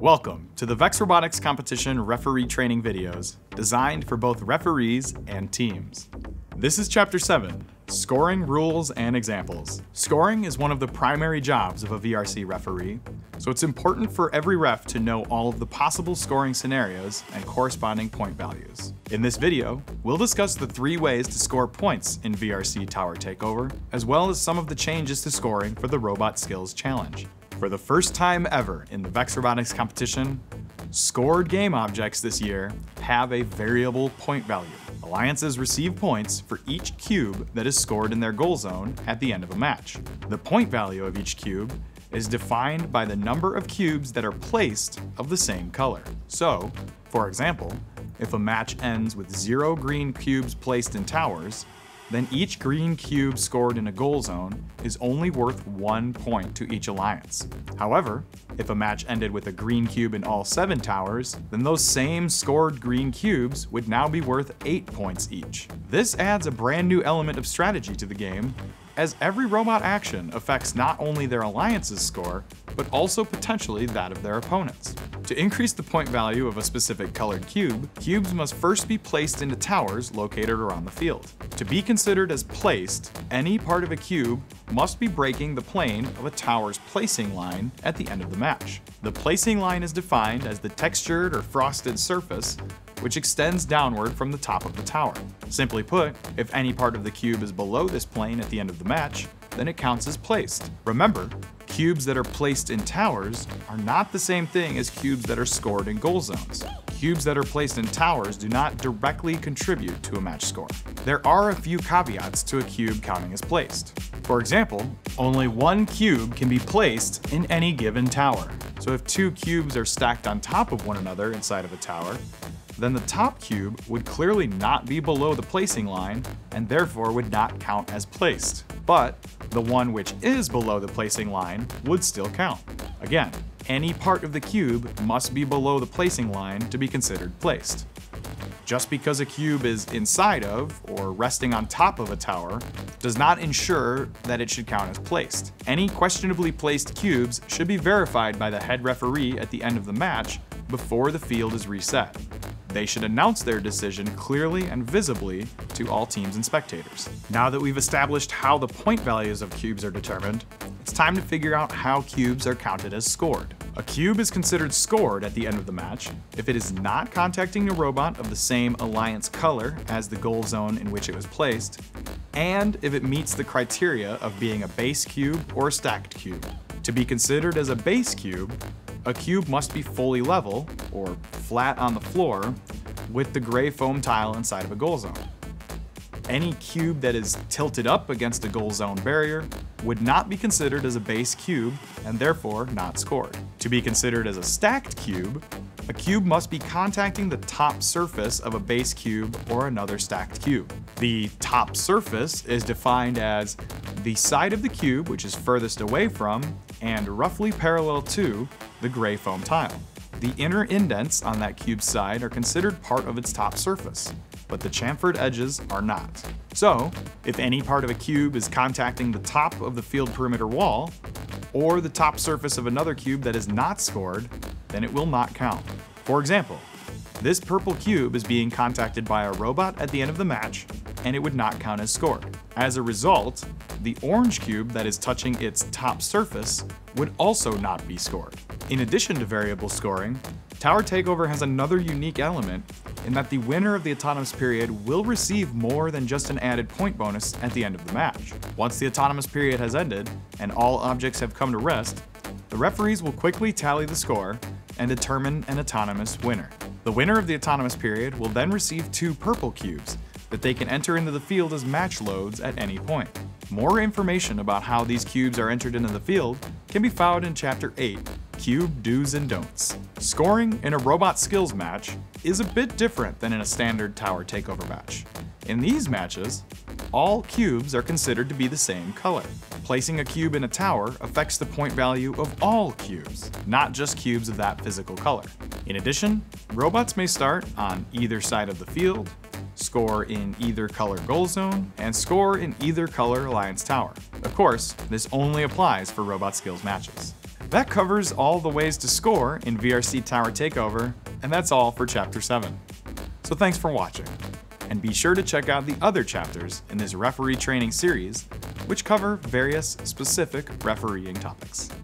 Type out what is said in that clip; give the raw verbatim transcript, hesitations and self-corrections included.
Welcome to the Vex Robotics competition referee training videos, designed for both referees and teams. This is Chapter seven, Scoring Rules and Examples. Scoring is one of the primary jobs of a V R C referee, so it's important for every ref to know all of the possible scoring scenarios and corresponding point values. In this video, we'll discuss the three ways to score points in V R C Tower Takeover, as well as some of the changes to scoring for the Robot Skills Challenge. For the first time ever in the Vex Robotics competition, scored game objects this year have a variable point value. Alliances receive points for each cube that is scored in their goal zone at the end of a match. The point value of each cube is defined by the number of cubes that are placed of the same color. So, for example, if a match ends with zero green cubes placed in towers, then each green cube scored in a goal zone is only worth one point to each alliance. However, if a match ended with a green cube in all seven towers, then those same scored green cubes would now be worth eight points each. This adds a brand new element of strategy to the game, as every robot action affects not only their alliance's score, but also potentially that of their opponents. To increase the point value of a specific colored cube, cubes must first be placed into towers located around the field. To be considered as placed, any part of a cube must be breaking the plane of a tower's placing line at the end of the match. The placing line is defined as the textured or frosted surface which extends downward from the top of the tower. Simply put, if any part of the cube is below this plane at the end of the match, then it counts as placed. Remember, cubes that are placed in towers are not the same thing as cubes that are scored in goal zones. Cubes that are placed in towers do not directly contribute to a match score. There are a few caveats to a cube counting as placed. For example, only one cube can be placed in any given tower. So if two cubes are stacked on top of one another inside of a tower, then the top cube would clearly not be below the placing line and therefore would not count as placed. But the one which is below the placing line would still count. Again, any part of the cube must be below the placing line to be considered placed. Just because a cube is inside of or resting on top of a tower does not ensure that it should count as placed. Any questionably placed cubes should be verified by the head referee at the end of the match before the field is reset. They should announce their decision clearly and visibly to all teams and spectators. Now that we've established how the point values of cubes are determined, it's time to figure out how cubes are counted as scored. A cube is considered scored at the end of the match if it is not contacting a robot of the same alliance color as the goal zone in which it was placed, and if it meets the criteria of being a base cube or a stacked cube. To be considered as a base cube, a cube must be fully level, or flat on the floor, with the gray foam tile inside of a goal zone. Any cube that is tilted up against a goal zone barrier would not be considered as a base cube and therefore not scored. To be considered as a stacked cube, a cube must be contacting the top surface of a base cube or another stacked cube. The top surface is defined as the side of the cube which is furthest away from and roughly parallel to the gray foam tile. The inner indents on that cube's side are considered part of its top surface, but the chamfered edges are not. So, if any part of a cube is contacting the top of the field perimeter wall, or the top surface of another cube that is not scored, then it will not count. For example, this purple cube is being contacted by a robot at the end of the match, and it would not count as scored. As a result, the orange cube that is touching its top surface would also not be scored. In addition to variable scoring, Tower Takeover has another unique element in that the winner of the autonomous period will receive more than just an added point bonus at the end of the match. Once the autonomous period has ended and all objects have come to rest, the referees will quickly tally the score and determine an autonomous winner. The winner of the autonomous period will then receive two purple cubes that they can enter into the field as match loads at any point. More information about how these cubes are entered into the field can be found in Chapter eight, Cube Do's and Don'ts. Scoring in a robot skills match is a bit different than in a standard Tower Takeover match. In these matches, all cubes are considered to be the same color. Placing a cube in a tower affects the point value of all cubes, not just cubes of that physical color. In addition, robots may start on either side of the field, score in either color goal zone, and score in either color alliance tower. Of course, this only applies for robot skills matches. That covers all the ways to score in V R C Tower Takeover, and that's all for Chapter seven. So thanks for watching, and be sure to check out the other chapters in this referee training series, which cover various specific refereeing topics.